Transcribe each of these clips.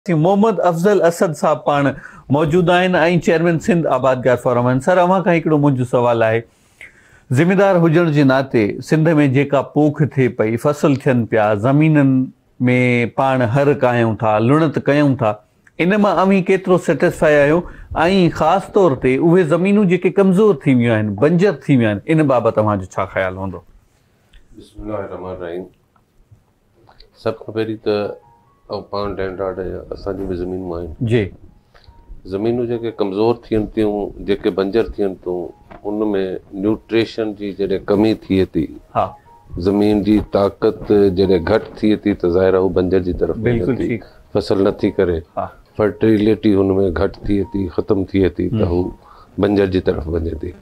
मोहम्मद अफजल असद साहब पाण मौजूद आहिनि ऐं चेयरमैन सिंध आबादगार फोरम आहिनि। सर, अव्हां खां हिकिड़ो मुंहिंजो सुवाल आहे, ज़िमेदार हुजण जे नाते सिंध में जेका पोख थिए पई, फसल थियनि पिया, ज़मीननि में पाण हर कायूं था, लुणत कयूं था, इन मां अव्हीं केतिरो सेटिस्फाई आहियो ऐं ख़ासि तौर ते उहे ज़मीनूं जेके कमज़ोर थी वियूं आहिनि, बंजर थी वियूं आहिनि, इन बाबति तव्हांजो छा ख़्यालु हूंदो? बिस्मिल्लाहिर्रहमानिर्रहीम। सभ खां पहिरीं त पाण लैंडलॉर्ड असांजी बि ज़मीनूं आहिनि जी। ज़मीनूं जेके कमज़ोर थियनि थियूं, जेके बंजर थियनि थियूं, उन में न्यूट्रिशन जी जॾहिं कमी थिए थी, हा, ज़मीन जी ताक़त जॾहिं घटि थिए थी त ज़ाहिर आहे बंजर जी तरफ़ बिल्कुलु वञे थी, ठीकु। फसल नथी करे, फर्टिलिटी हुन में घटि थिए थी, ख़तमु थिए थी, त हू बंजर जी तरफ़ वञे थी।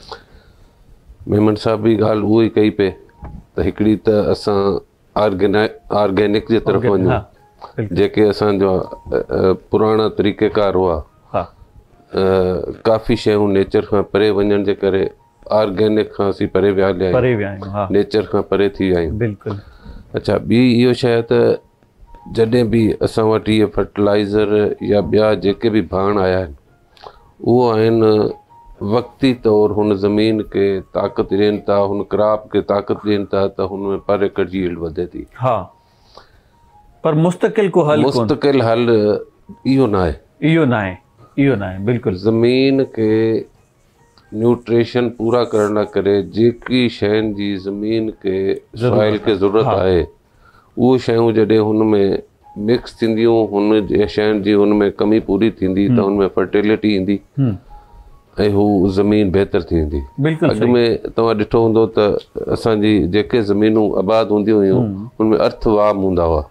मेमन साहब बि ॻाल्हि उहो ई कई पे त हिकिड़ी त असां ऑर्गेनिक जे तरफ़ वञूं, जेके असांजा पुराणा तरीक़ेकार हुआ, काफ़ी शयूं नेचर खां परे वञण जे करे ऑर्गेनिक खां असीं परे विया आहियूं, नेचर खां परे थी विया आहियूं। बिल्कुलु। अच्छा, ॿी इहो शइ त जॾहिं बि असां वटि इहे फर्टिलाइज़र या ॿिया जेके बि भाण आया आहिनि, उहो आहिनि वक़्ती तौरु हुन ज़मीन खे ताक़त ॾियनि था, हुन क्रॉप खे ताक़त ॾियनि था त हुन में पर एकड़ जी यील्ड वधे थी। हा, पर मुस्तक़िल हल इहो न आहे। इहो न आहे बिल्कुल। ज़मीन खे न्यूट्रिशन पूरा करण लाइ करे जेकी शयुनि जी ज़मीन खे सॉइल खे ज़रूरत आहे, उहे शयूं जॾहिं हुन में मिक्स थींदियूं, हुन शयुनि जी हुन में कमी पूरी थींदी त हुन में फर्टिलिटी ईंदी ऐं हू ज़मीन बहितर थी वेंदी। अॻु में तव्हां ॾिठो हूंदो त असांजी जेके ज़मीनूं आबाद हूंदियूं हुयूं, हुनमें अर्थवाम हूंदा हुआ,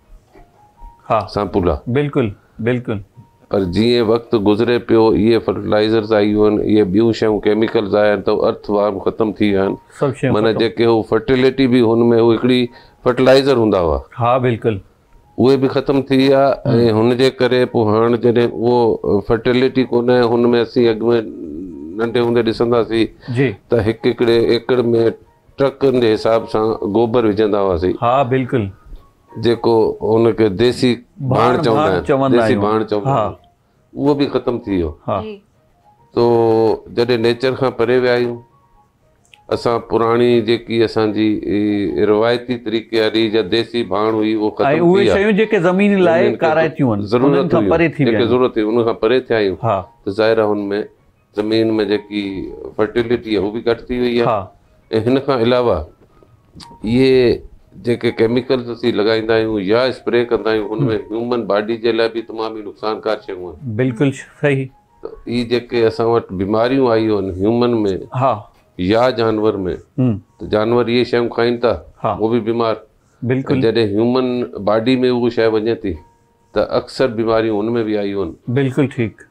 सांपुला। बिल्कुलु बिल्कुलु। पर जीअं वक़्तु गुज़रे पियो, इहे फर्टिलाइज़र्स आयूं आहिनि, इहे ॿियूं शयूं केमिकल्स आया आहिनि, त अर्थवाम ख़तमु थी विया आहिनि। माना जेके हू फर्टिलिटी बि हुन में हू हिकिड़ी फर्टिलाइज़र हूंदा हुआ, हा बिल्कुलु, उहे बि ख़तमु थी विया। ऐं हुन जे करे पोइ हाणे जॾहिं उहो फर्टिलिटी कोन्हे, हुन में असीं अॻु में नंढे हूंदे ॾिसंदासीं त हिकु हिकिड़े एकड़ में ट्रकनि जे हिसाब सां गोबर विझंदा हुआसीं। हा बिल्कुलु, जेको हुनखे देसी भाण चवंदा आहिनि, उहो बि ख़तमु थी वियो। तो जॾहिं नेचर खां परे विया आहियूं, असां पुराणी जेकी असांजी रिवायती तरीक़े वारी या देसी भाण हुई, उहो ख़तमु थी विया। शयूं जेके ज़मीन लाइ काराइतियूं आहिनि, ज़रूरत खां परे थी जेके ज़रूरत हुई, उन खां परे थिया आहियूं, त ज़ाहिर आहे हुन में ज़मीन में जेकी फर्टिलिटी आहे उहा बि घटि थी वई आहे। ऐं हिन खां अलावा इहे जेके केमिकल्स असीं लॻाईंदा आहियूं या स्प्रे कंदा आहियूं, हुन में ह्यूमन बॉडी जे लाइ बि तमामु ई नुक़सानकार शयूं आहिनि। बिल्कुलु सही। त इहे जेके असां वटि बीमारियूं आयूं आहिनि ह्यूमन में या जानवर में, त जानवर इहे शयूं खाइनि था, उहो बि बीमार। बिल्कुलु। जॾहिं ह्यूमन बॉडी में उहा शइ वञे थी त अक्सर बीमारियूं हुन में बि आयूं आहिनि। बिल्कुलु ठीकु।